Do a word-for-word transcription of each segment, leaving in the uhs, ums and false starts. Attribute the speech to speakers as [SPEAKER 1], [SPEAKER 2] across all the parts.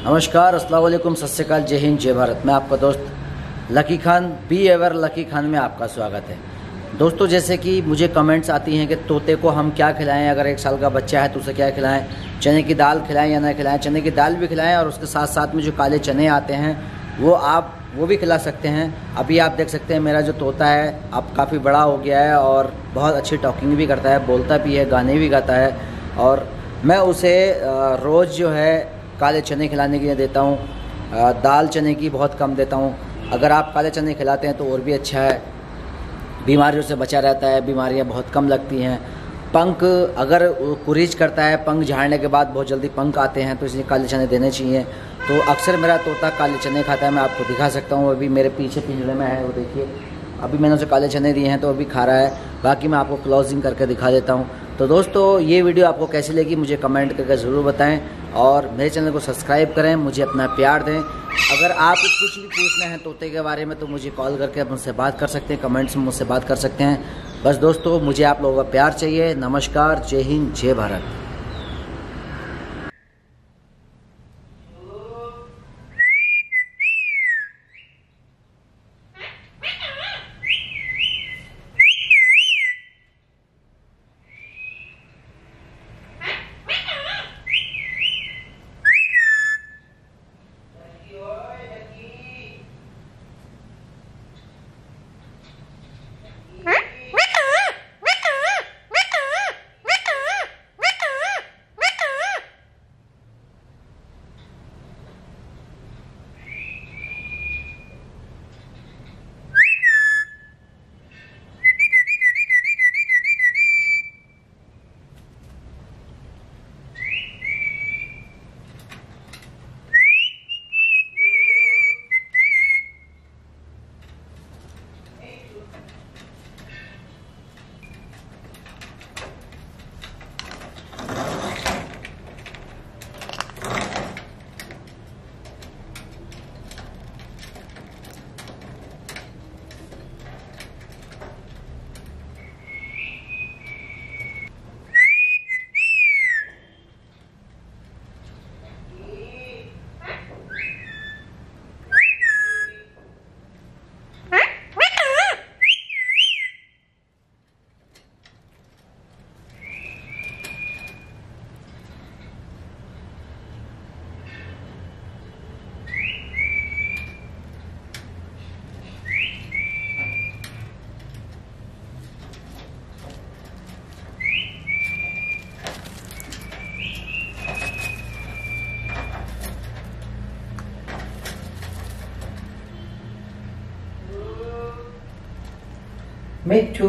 [SPEAKER 1] नमस्कार, अस्सलाम वालेकुम, सत श्री अकाल, जय हिंद, जय भारत। मैं आपका दोस्त Lucky Khan, be ever lucky Khan में आपका स्वागत है। दोस्तों, जैसे कि मुझे कमेंट्स आती हैं कि तोते को हम क्या खिलाएं, अगर एक साल का बच्चा है तो उसे क्या खिलाएं, चने की दाल खिलाएं या ना खिलाएं। चने की दाल भी खिलाएं और उसके साथ साथ में जो काले चने आते हैं वो आप वो भी खिला सकते हैं। अभी आप देख सकते हैं मेरा जो तोता है अब काफ़ी बड़ा हो गया है और बहुत अच्छी टॉकिंग भी करता है, बोलता भी है, गाने भी गाता है। और मैं उसे रोज़ जो है काले चने खिलाने के लिए देता हूँ, दाल चने की बहुत कम देता हूँ। अगर आप काले चने खिलाते हैं तो और भी अच्छा है, बीमारियों से बचा रहता है, बीमारियाँ बहुत कम लगती हैं। पंख अगर कुरीज करता है, पंख झाड़ने के बाद बहुत जल्दी पंख आते हैं, तो इसलिए काले चने देने चाहिए। तो अक्सर मेरा तोता काले चने खाता है, मैं आपको दिखा सकता हूँ। अभी मेरे पीछे पिंजरे में है, वो देखिए, अभी मैंने उसे काले चने दिए हैं तो अभी खा रहा है। बाकी मैं आपको क्लोजिंग करके दिखा देता हूँ। तो दोस्तों, ये वीडियो आपको कैसी लगी मुझे कमेंट करके ज़रूर बताएं और मेरे चैनल को सब्सक्राइब करें, मुझे अपना प्यार दें। अगर आप कुछ भी पूछना है तोते के बारे में तो मुझे कॉल करके आप मुझसे बात कर सकते हैं, कमेंट्स में मुझसे बात कर सकते हैं। बस दोस्तों, मुझे आप लोगों का प्यार चाहिए। नमस्कार, जय हिंद, जय भारत। मिठू,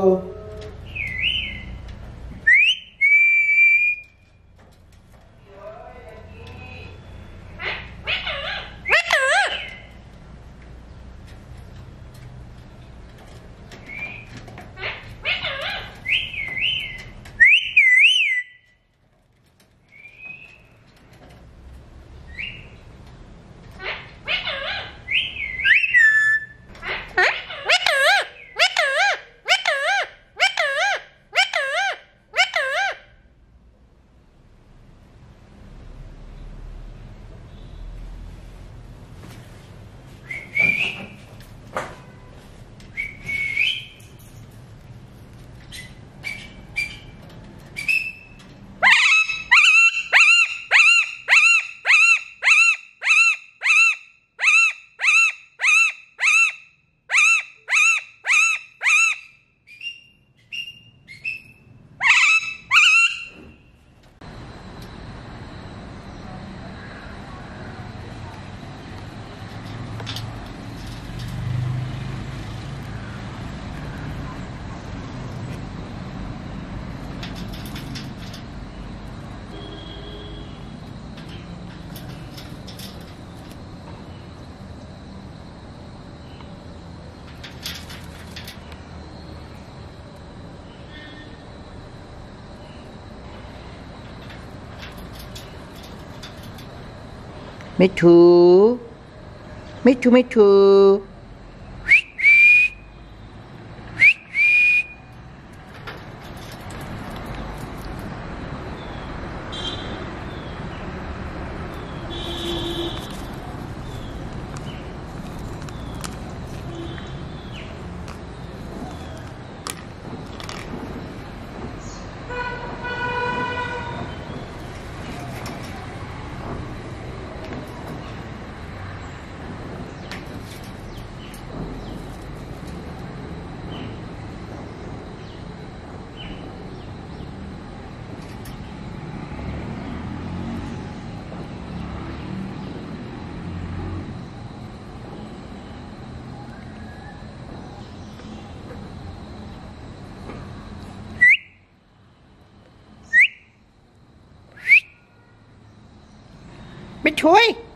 [SPEAKER 1] मिठू, मिठू, मिठू।
[SPEAKER 2] मिठोई